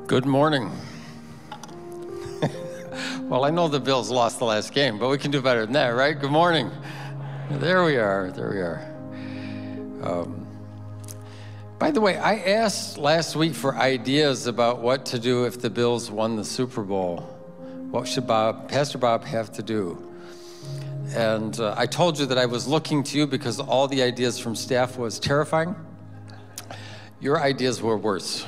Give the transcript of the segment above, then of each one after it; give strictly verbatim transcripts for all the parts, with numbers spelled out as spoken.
Good morning. Well, I know the Bills lost the last game, but we can do better than that, right? Good morning. There we are, there we are. Um, by the way, I asked last week for ideas about what to do if the Bills won the Super Bowl. What should Bob, Pastor Bob have to do? And uh, I told you that I was looking to you because all the ideas from staff was terrifying. Your ideas were worse.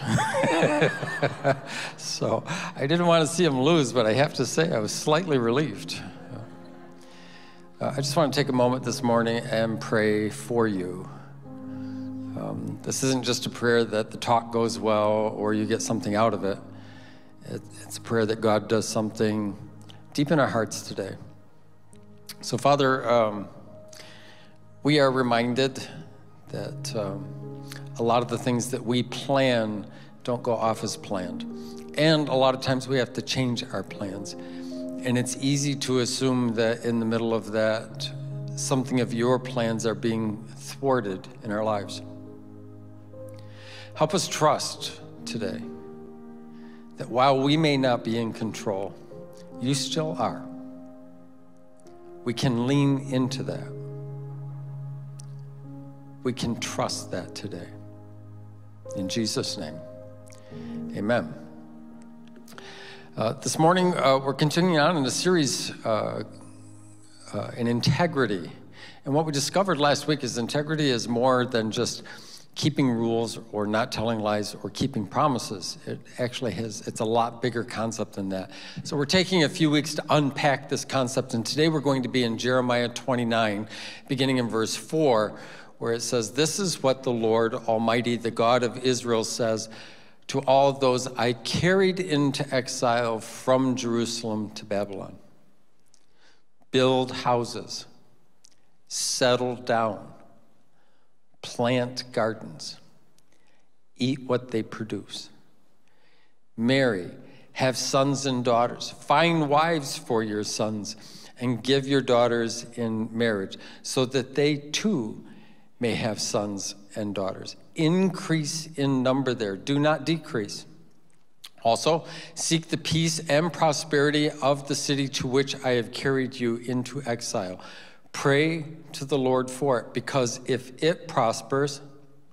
So I didn't want to see them lose, but I have to say I was slightly relieved. Uh, I just want to take a moment this morning and pray for you. Um, this isn't just a prayer that the talk goes well or you get something out of it. it. It's a prayer that God does something deep in our hearts today. So Father, um, we are reminded that um, a lot of the things that we plan don't go off as planned. And a lot of times we have to change our plans. And it's easy to assume that in the middle of that, something of your plans are being thwarted in our lives. Help us trust today that while we may not be in control, you still are. We can lean into that. We can trust that today. In Jesus' name, amen. Uh, this morning, uh, we're continuing on in a series uh, uh, in integrity. And what we discovered last week is integrity is more than just keeping rules or not telling lies or keeping promises. It actually has, it's a lot bigger concept than that. So we're taking a few weeks to unpack this concept. And today we're going to be in Jeremiah twenty-nine, beginning in verse four, where it says, "This is what the Lord Almighty, the God of Israel, says to all those I carried into exile from Jerusalem to Babylon. Build houses, settle down, plant gardens, eat what they produce, marry, have sons and daughters, find wives for your sons, and give your daughters in marriage, so that they too may have sons and daughters. Increase in number there, do not decrease. Also, seek the peace and prosperity of the city to which I have carried you into exile. Pray to the Lord for it, because if it prospers,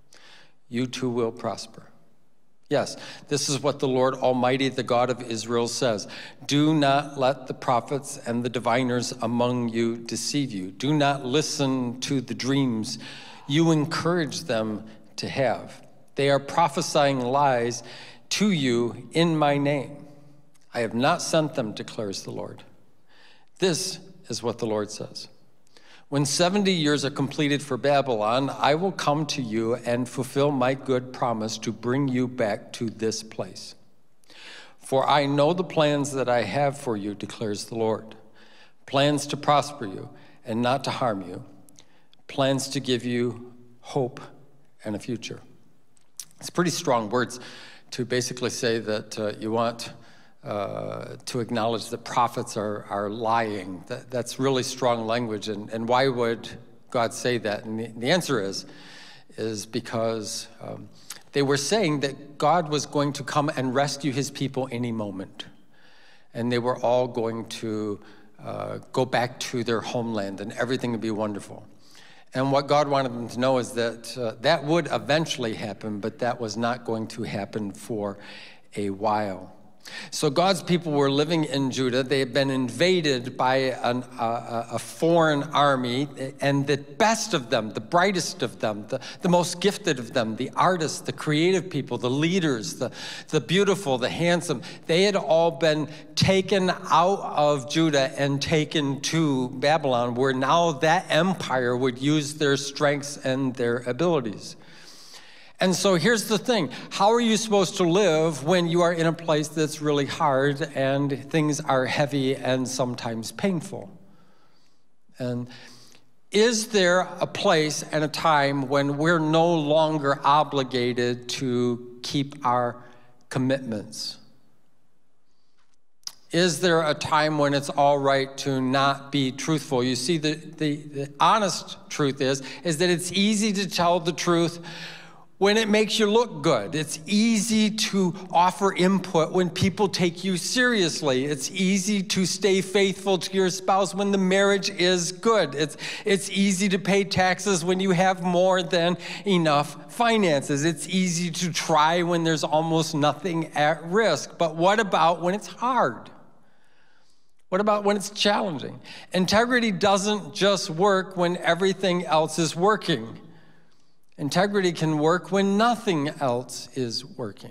you too will prosper." Yes, this is what the Lord Almighty, the God of Israel, says. "Do not let the prophets and the diviners among you deceive you. Do not listen to the dreams you encourage them to have. They are prophesying lies to you in my name. I have not sent them, declares the Lord." This is what the Lord says. "When seventy years are completed for Babylon, I will come to you and fulfill my good promise to bring you back to this place. For I know the plans that I have for you, declares the Lord. Plans to prosper you and not to harm you. Plans to give you hope and a future." It's pretty strong words to basically say that uh, you want uh, to acknowledge that prophets are, are lying. That, that's really strong language. And, and why would God say that? And the, the answer is, is because um, they were saying that God was going to come and rescue his people any moment. And they were all going to uh, go back to their homeland and everything would be wonderful. And what God wanted them to know is that uh, that would eventually happen, but that was not going to happen for a while. So God's people were living in Judah. They had been invaded by an, uh, a foreign army, and the best of them, the brightest of them, the, the most gifted of them, the artists, the creative people, the leaders, the, the beautiful, the handsome, they had all been taken out of Judah and taken to Babylon, where now that empire would use their strengths and their abilities. And so here's the thing. How are you supposed to live when you are in a place that's really hard and things are heavy and sometimes painful? And is there a place and a time when we're no longer obligated to keep our commitments? Is there a time when it's all right to not be truthful? You see, the, the, the honest truth is, is that it's easy to tell the truth when it makes you look good. It's easy to offer input when people take you seriously. It's easy to stay faithful to your spouse when the marriage is good. It's, it's easy to pay taxes when you have more than enough finances. It's easy to try when there's almost nothing at risk. But what about when it's hard? What about when it's challenging? Integrity doesn't just work when everything else is working. Integrity can work when nothing else is working.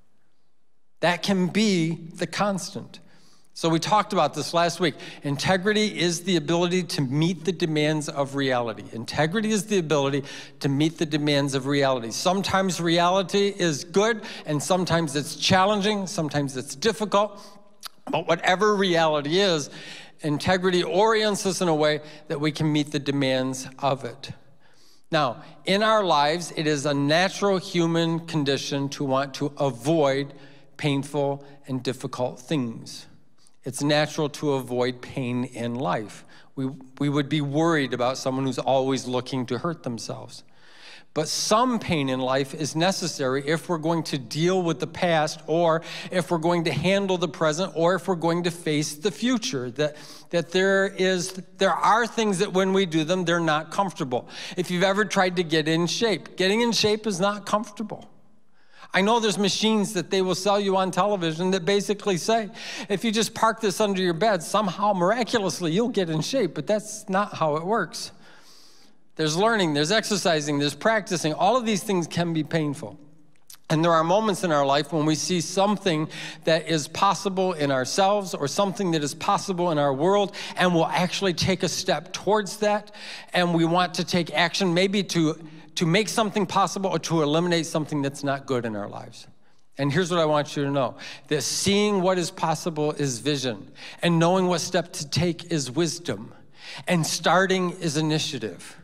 That can be the constant. So we talked about this last week. Integrity is the ability to meet the demands of reality. Integrity is the ability to meet the demands of reality. Sometimes reality is good, and sometimes it's challenging, sometimes it's difficult. But whatever reality is, integrity orients us in a way that we can meet the demands of it. Now, in our lives, it is a natural human condition to want to avoid painful and difficult things. It's natural to avoid pain in life. We, we would be worried about someone who's always looking to hurt themselves. But some pain in life is necessary if we're going to deal with the past, or if we're going to handle the present, or if we're going to face the future. That, that there is, there are things that when we do them, they're not comfortable. If you've ever tried to get in shape, getting in shape is not comfortable. I know there's machines that they will sell you on television that basically say, if you just park this under your bed, somehow miraculously you'll get in shape, but that's not how it works. There's learning, there's exercising, there's practicing. All of these things can be painful. And there are moments in our life when we see something that is possible in ourselves or something that is possible in our world, and we'll actually take a step towards that, and we want to take action maybe to, to make something possible or to eliminate something that's not good in our lives. And here's what I want you to know, that seeing what is possible is vision, and knowing what step to take is wisdom, and starting is initiative.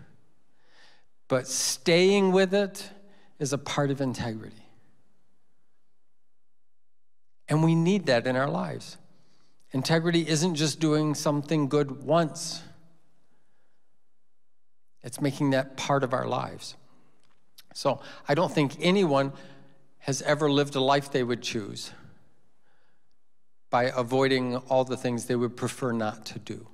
But staying with it is a part of integrity. And we need that in our lives. Integrity isn't just doing something good once. It's making that part of our lives. So I don't think anyone has ever lived a life they would choose by avoiding all the things they would prefer not to do.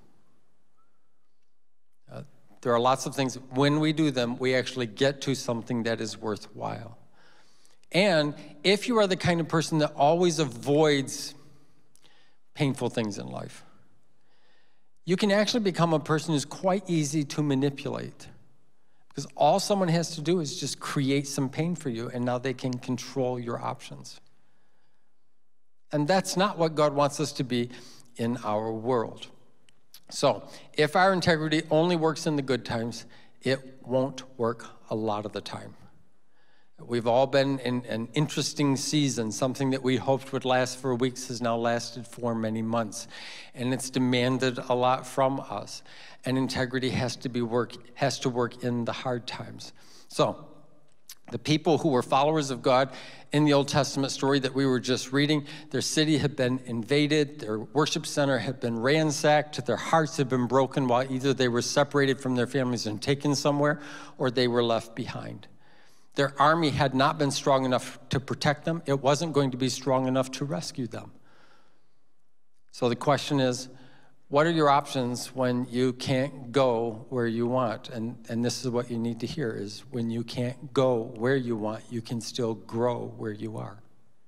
Uh, There are lots of things, when we do them, we actually get to something that is worthwhile. And if you are the kind of person that always avoids painful things in life, you can actually become a person who's quite easy to manipulate. Because all someone has to do is just create some pain for you, and now they can control your options. And that's not what God wants us to be in our world. So, if our integrity only works in the good times, it won't work a lot of the time. We've all been in an interesting season. Something that we hoped would last for weeks has now lasted for many months. And it's demanded a lot from us. And integrity has to be work, has to work in the hard times. So, the people who were followers of God in the Old Testament story that we were just reading, their city had been invaded, their worship center had been ransacked, their hearts had been broken while either they were separated from their families and taken somewhere, or they were left behind. Their army had not been strong enough to protect them. It wasn't going to be strong enough to rescue them. So the question is, what are your options when you can't go where you want? And, and this is what you need to hear, is when you can't go where you want, you can still grow where you are.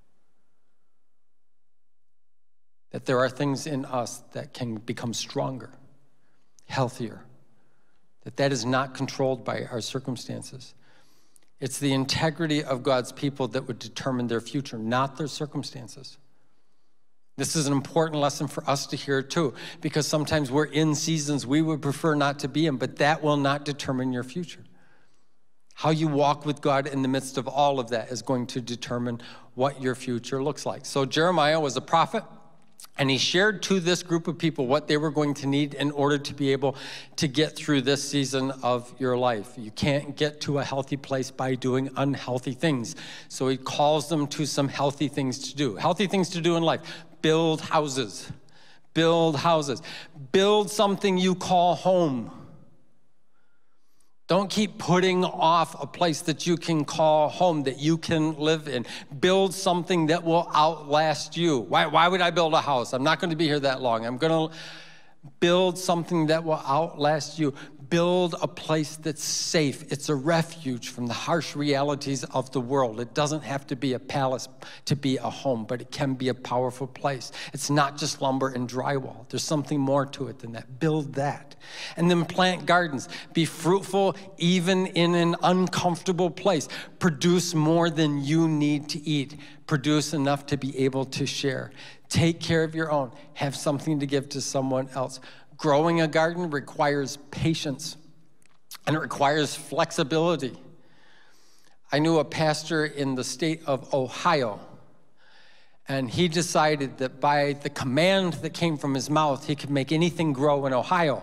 That there are things in us that can become stronger, healthier. That that is not controlled by our circumstances. It's the integrity of God's people that would determine their future, not their circumstances. This is an important lesson for us to hear too, because sometimes we're in seasons we would prefer not to be in, but that will not determine your future. How you walk with God in the midst of all of that is going to determine what your future looks like. So Jeremiah was a prophet, and he shared to this group of people what they were going to need in order to be able to get through this season of your life. You can't get to a healthy place by doing unhealthy things. So he calls them to some healthy things to do. Healthy things to do in life. Build houses. Build houses. Build something you call home. Don't keep putting off a place that you can call home, that you can live in. Build something that will outlast you. Why, why would I build a house? I'm not going to be here that long. I'm going to build something that will outlast you. Build a place that's safe. It's a refuge from the harsh realities of the world. It doesn't have to be a palace to be a home, but it can be a powerful place. It's not just lumber and drywall. There's something more to it than that. Build that. And then plant gardens. Be fruitful even in an uncomfortable place. Produce more than you need to eat. Produce enough to be able to share. Take care of your own. Have something to give to someone else. Growing a garden requires patience, and it requires flexibility. I knew a pastor in the state of Ohio, and he decided that by the command that came from his mouth, he could make anything grow in Ohio.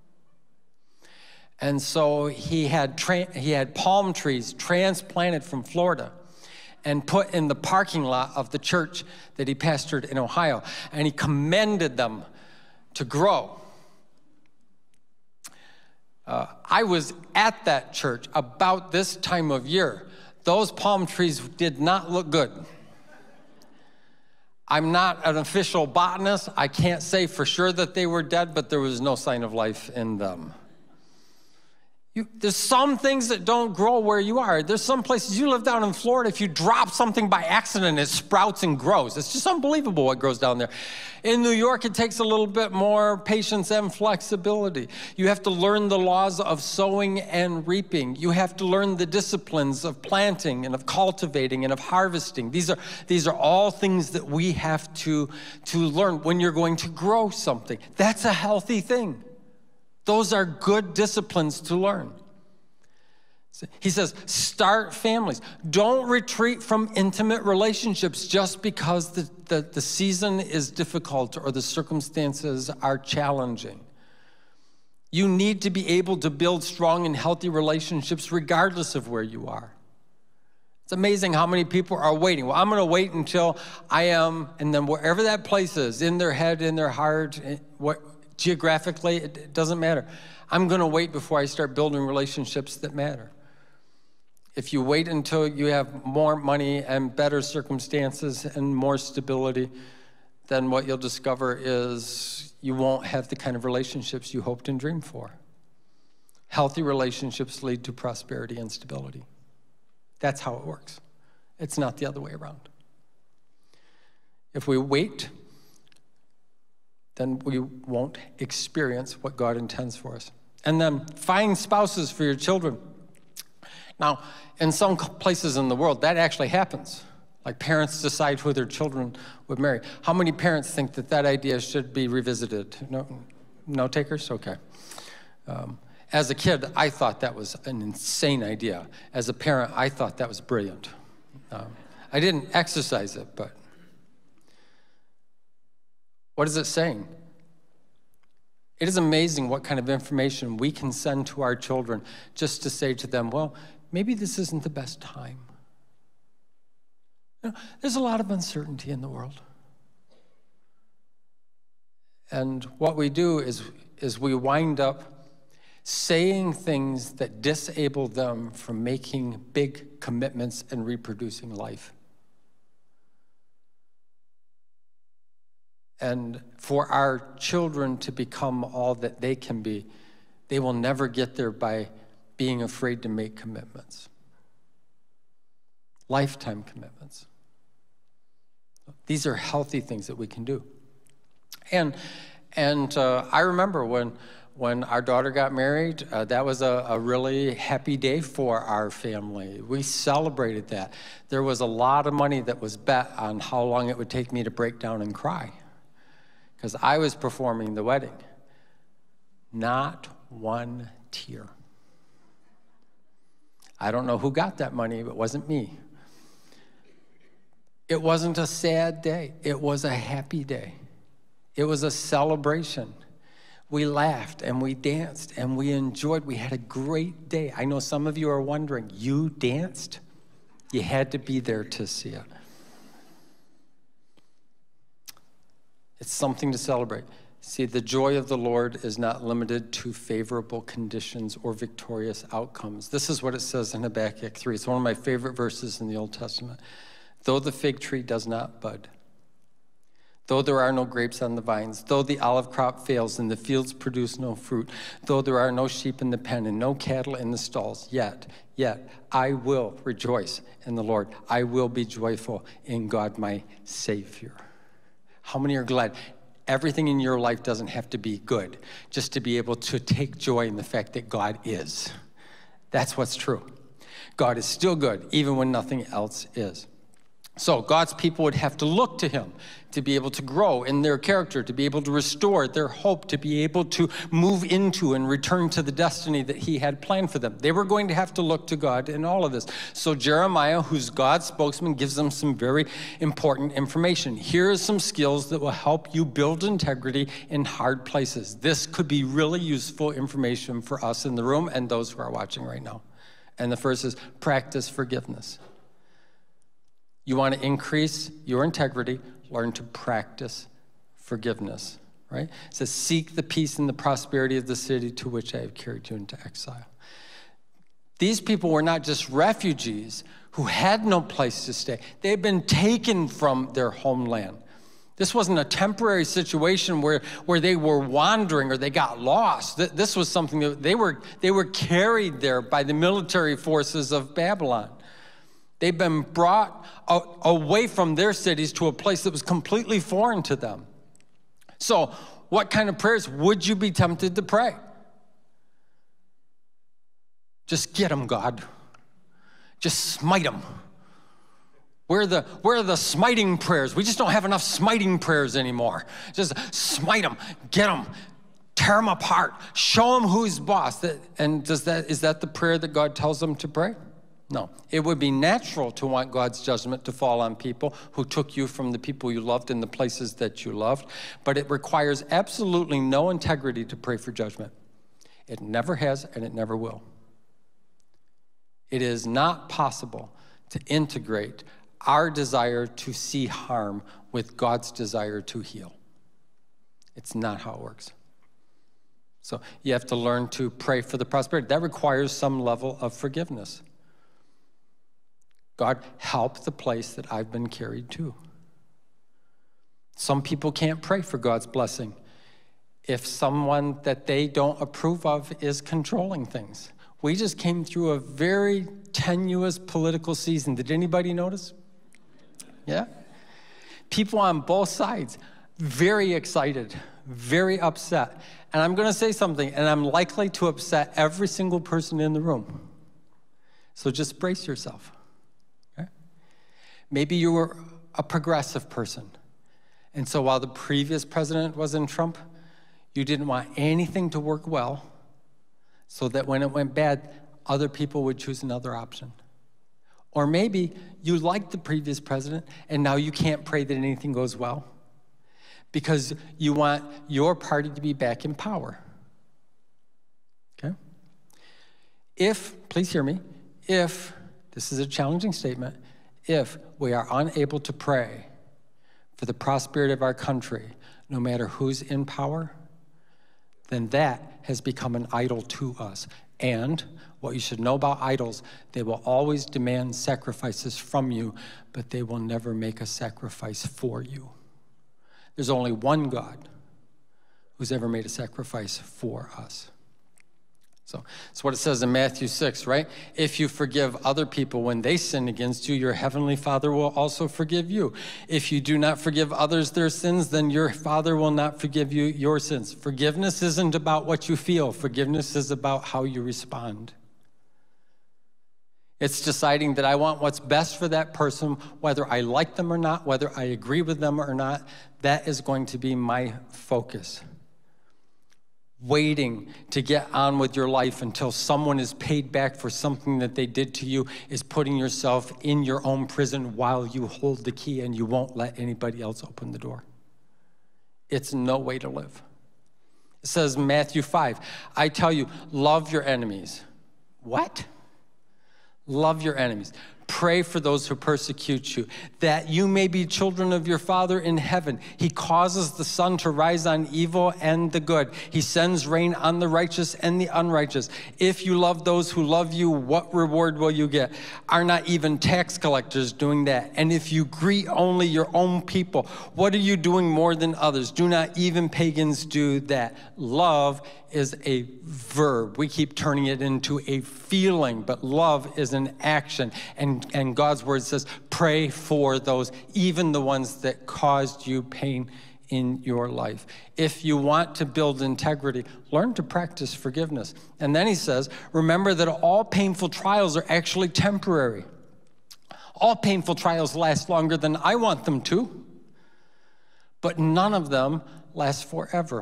And so he had, tra- he had palm trees transplanted from Florida and put in the parking lot of the church that he pastored in Ohio, and he commended them to grow. Uh, I was at that church about this time of year. Those palm trees did not look good. I'm not an official botanist. I can't say for sure that they were dead, but there was no sign of life in them. You, there's some things that don't grow where you are. There's some places, you live down in Florida, if you drop something by accident, it sprouts and grows. It's just unbelievable what grows down there. In New York, it takes a little bit more patience and flexibility. You have to learn the laws of sowing and reaping. You have to learn the disciplines of planting and of cultivating and of harvesting. These are, these are all things that we have to, to learn when you're going to grow something. That's a healthy thing. Those are good disciplines to learn. He says, start families. Don't retreat from intimate relationships just because the, the, the season is difficult or the circumstances are challenging. You need to be able to build strong and healthy relationships regardless of where you are. It's amazing how many people are waiting. Well, I'm going to wait until I am, and then wherever that place is, in their head, in their heart, what, geographically, it doesn't matter. I'm going to wait before I start building relationships that matter. If you wait until you have more money and better circumstances and more stability, then what you'll discover is you won't have the kind of relationships you hoped and dreamed for. Healthy relationships lead to prosperity and stability. That's how it works. It's not the other way around. If we wait, then we won't experience what God intends for us. And then find spouses for your children. Now, in some places in the world, that actually happens. Like parents decide who their children would marry. How many parents think that that idea should be revisited? No, no takers? Okay. Um, as a kid, I thought that was an insane idea. As a parent, I thought that was brilliant. Um, I didn't exercise it, but what is it saying? It is amazing what kind of information we can send to our children just to say to them, well, maybe this isn't the best time. You know, there's a lot of uncertainty in the world. And what we do is, is we wind up saying things that disable them from making big commitments and reproducing life. And for our children to become all that they can be, they will never get there by being afraid to make commitments. Lifetime commitments. These are healthy things that we can do. And and uh, I remember when when our daughter got married, uh, that was a, a really happy day for our family. We celebrated that. There was a lot of money that was bet on how long it would take me to break down and cry, because I was performing the wedding. Not one tear. I don't know who got that money, but it wasn't me. It wasn't a sad day. It was a happy day. It was a celebration. We laughed and we danced and we enjoyed. We had a great day. I know some of you are wondering, you danced? You had to be there to see it. It's something to celebrate. See, the joy of the Lord is not limited to favorable conditions or victorious outcomes. This is what it says in Habakkuk three. It's one of my favorite verses in the Old Testament. Though the fig tree does not bud, though there are no grapes on the vines, though the olive crop fails and the fields produce no fruit, though there are no sheep in the pen and no cattle in the stalls, yet, yet I will rejoice in the Lord. I will be joyful in God my Savior. How many are glad? Everything in your life doesn't have to be good, just to be able to take joy in the fact that God is. That's what's true. God is still good, even when nothing else is. So God's people would have to look to him to be able to grow in their character, to be able to restore their hope, to be able to move into and return to the destiny that he had planned for them. They were going to have to look to God in all of this. So Jeremiah, who's God's spokesman, gives them some very important information. Here are some skills that will help you build integrity in hard places. This could be really useful information for us in the room and those who are watching right now. And the first is practice forgiveness. You want to increase your integrity, learn to practice forgiveness, right? It says, seek the peace and the prosperity of the city to which I have carried you into exile. These people were not just refugees who had no place to stay. They had been taken from their homeland. This wasn't a temporary situation where, where they were wandering or they got lost. This was something that they were, they were carried there by the military forces of Babylon. They've been brought away from their cities to a place that was completely foreign to them. So what kind of prayers would you be tempted to pray? Just get them, God. Just smite them. Where are the, where are the smiting prayers? We just don't have enough smiting prayers anymore. Just smite them, get them, tear them apart, show them who's boss. And does that, is that the prayer that God tells them to pray? No, it would be natural to want God's judgment to fall on people who took you from the people you loved and the places that you loved, but it requires absolutely no integrity to pray for judgment. It never has, and it never will. It is not possible to integrate our desire to see harm with God's desire to heal. It's not how it works. So you have to learn to pray for the prosperity. That requires some level of forgiveness. God, help the place that I've been carried to. Some people can't pray for God's blessing if someone that they don't approve of is controlling things. We just came through a very tenuous political season. Did anybody notice? Yeah? People on both sides, very excited, very upset. And I'm going to say something, and I'm likely to upset every single person in the room. So just brace yourself. Maybe you were a progressive person. And so while the previous president was in Trump, you didn't want anything to work well so that when it went bad, other people would choose another option. Or maybe you liked the previous president and now you can't pray that anything goes well because you want your party to be back in power. Okay? If, please hear me, if, this is a challenging statement, if we are unable to pray for the prosperity of our country, no matter who's in power, then that has become an idol to us. And what you should know about idols, they will always demand sacrifices from you, but they will never make a sacrifice for you. There's only one God who's ever made a sacrifice for us. So that's what it says in Matthew six, right? If you forgive other people when they sin against you, your heavenly Father will also forgive you. If you do not forgive others their sins, then your Father will not forgive you your sins. Forgiveness isn't about what you feel. Forgiveness is about how you respond. It's deciding that I want what's best for that person, whether I like them or not, whether I agree with them or not. That is going to be my focus. Waiting to get on with your life until someone is paid back for something that they did to you is putting yourself in your own prison while you hold the key and you won't let anybody else open the door. It's no way to live. It says in Matthew five, I tell you, love your enemies. What? Love your enemies. Pray for those who persecute you, that you may be children of your Father in heaven. He causes the sun to rise on evil and the good. He sends rain on the righteous and the unrighteous. If you love those who love you, what reward will you get? Are not even tax collectors doing that? And if you greet only your own people, what are you doing more than others? Do not even pagans do that? Love is a verb. We keep turning it into a feeling, but love is an action. And, and God's word says, pray for those, even the ones that caused you pain in your life. If you want to build integrity, learn to practice forgiveness. And then he says, remember that all painful trials are actually temporary. All painful trials last longer than I want them to, but none of them last forever.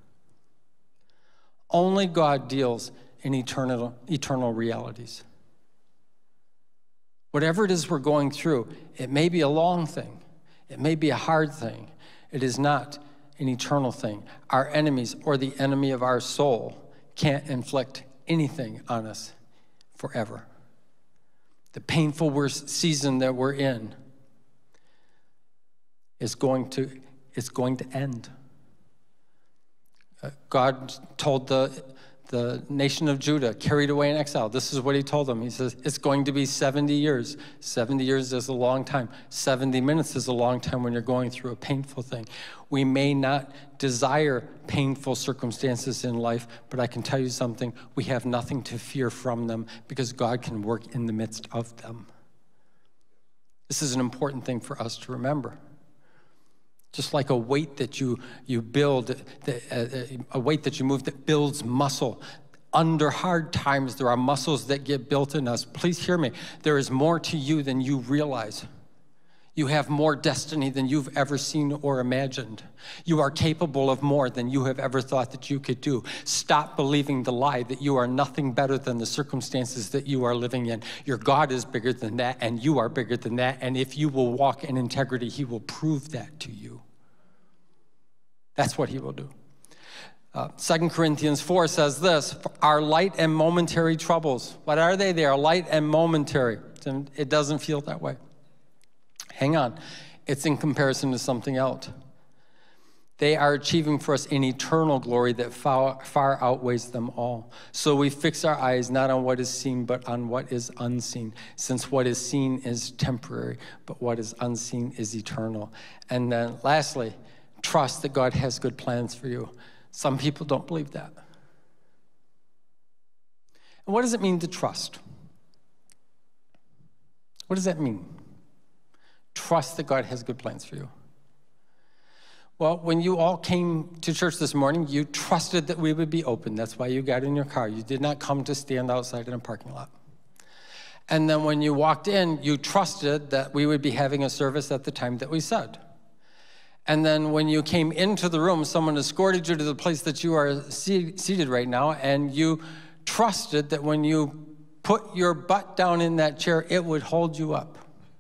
Only God deals in eternal, eternal realities. Whatever it is we're going through, it may be a long thing. It may be a hard thing. It is not an eternal thing. Our enemies or the enemy of our soul can't inflict anything on us forever. The painful worst season that we're in is going to, it's going to end. Uh, God told the, the nation of Judah, carried away in exile, this is what he told them. He says, it's going to be seventy years. seventy years is a long time. seventy minutes is a long time when you're going through a painful thing. We may not desire painful circumstances in life, but I can tell you something, we have nothing to fear from them because God can work in the midst of them. This is an important thing for us to remember. Just like a weight that you, you build, a weight that you move that builds muscle. Under hard times, there are muscles that get built in us. Please hear me. There is more to you than you realize. You have more destiny than you've ever seen or imagined. You are capable of more than you have ever thought that you could do. Stop believing the lie that you are nothing better than the circumstances that you are living in. Your God is bigger than that, and you are bigger than that. And if you will walk in integrity, he will prove that to you. That's what he will do. Uh, Second Corinthians four says this, our light and momentary troubles. What are they? They are light and momentary. It doesn't feel that way. Hang on. It's in comparison to something else. They are achieving for us an eternal glory that far, far outweighs them all. So we fix our eyes not on what is seen, but on what is unseen, since what is seen is temporary, but what is unseen is eternal. And then lastly, trust that God has good plans for you. Some people don't believe that. And what does it mean to trust? What does that mean? Trust that God has good plans for you. Well, when you all came to church this morning, you trusted that we would be open. That's why you got in your car. You did not come to stand outside in a parking lot. And then when you walked in, you trusted that we would be having a service at the time that we said. And then when you came into the room, someone escorted you to the place that you are seated right now, and you trusted that when you put your butt down in that chair, it would hold you up.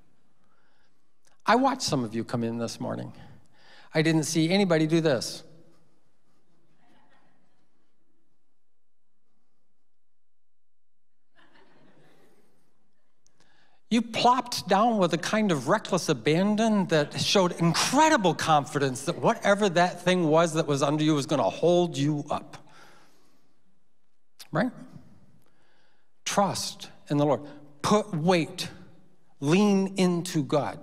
I watched some of you come in this morning. I didn't see anybody do this. You plopped down with a kind of reckless abandon that showed incredible confidence that whatever that thing was that was under you was going to hold you up. Right? Trust in the Lord. Put weight. Lean into God.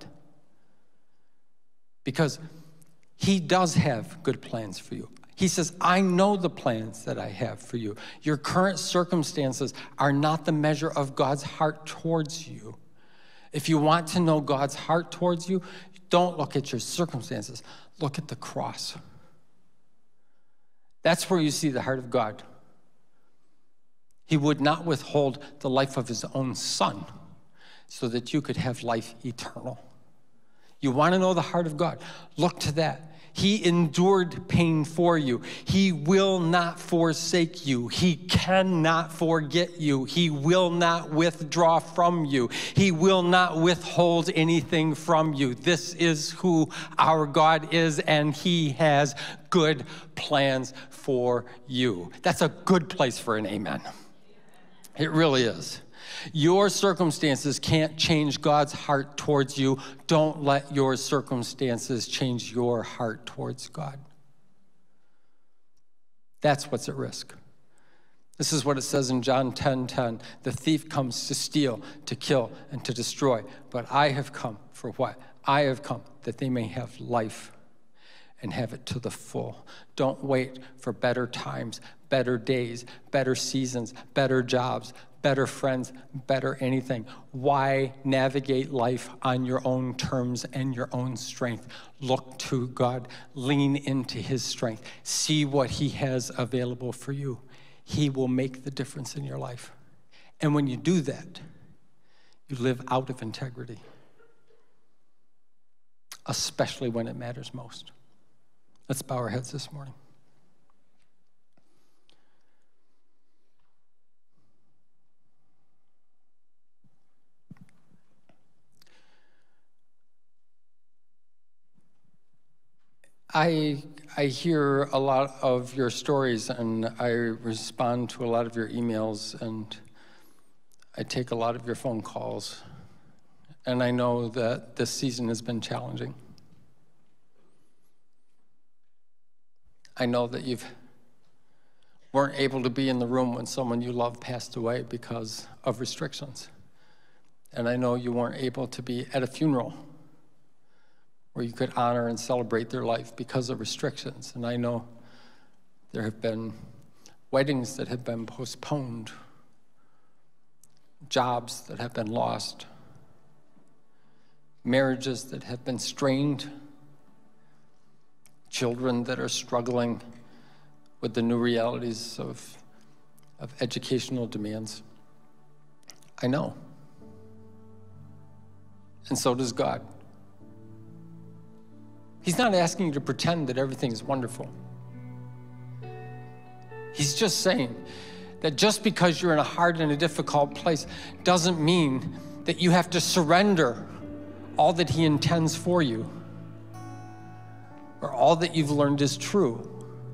Because he does have good plans for you. He says, I know the plans that I have for you. Your current circumstances are not the measure of God's heart towards you. If you want to know God's heart towards you, don't look at your circumstances. Look at the cross. That's where you see the heart of God. He would not withhold the life of his own son so that you could have life eternal. You want to know the heart of God? Look to that. He endured pain for you. He will not forsake you. He cannot forget you. He will not withdraw from you. He will not withhold anything from you. This is who our God is, and he has good plans for you. That's a good place for an amen. It really is. Your circumstances can't change God's heart towards you. Don't let your circumstances change your heart towards God. That's what's at risk. This is what it says in John ten ten. The thief comes to steal, to kill, and to destroy. But I have come for what? I have come that they may have life and have it to the full. Don't wait for better times, better days, better seasons, better jobs, better friends, better anything. Why navigate life on your own terms and your own strength? Look to God. Lean into his strength. See what he has available for you. He will make the difference in your life. And when you do that, you live out of integrity, especially when it matters most. Let's bow our heads this morning. I, I hear a lot of your stories, and I respond to a lot of your emails, and I take a lot of your phone calls. And I know that this season has been challenging. I know that you weren't able to be in the room when someone you love passed away because of restrictions. And I know you weren't able to be at a funeral where you could honor and celebrate their life because of restrictions. And I know there have been weddings that have been postponed, jobs that have been lost, marriages that have been strained, children that are struggling with the new realities of, of educational demands. I know. And so does God. He's not asking you to pretend that everything is wonderful. He's just saying that just because you're in a hard and a difficult place doesn't mean that you have to surrender all that he intends for you or all that you've learned is true.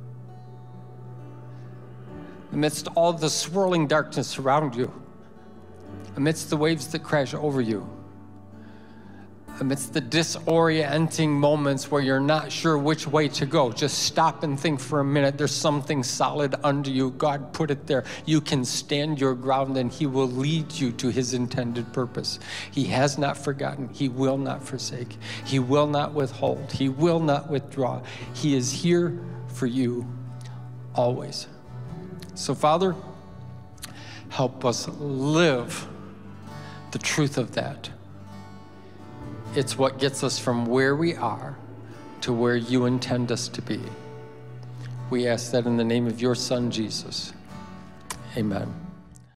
Amidst all the swirling darkness around you, amidst the waves that crash over you, amidst the disorienting moments where you're not sure which way to go, just stop and think for a minute. There's something solid under you. God put it there. You can stand your ground, and he will lead you to his intended purpose. He has not forgotten. He will not forsake. He will not withhold. He will not withdraw. He is here for you always. So, Father, help us live the truth of that. It's what gets us from where we are to where you intend us to be. We ask that in the name of your Son, Jesus. Amen.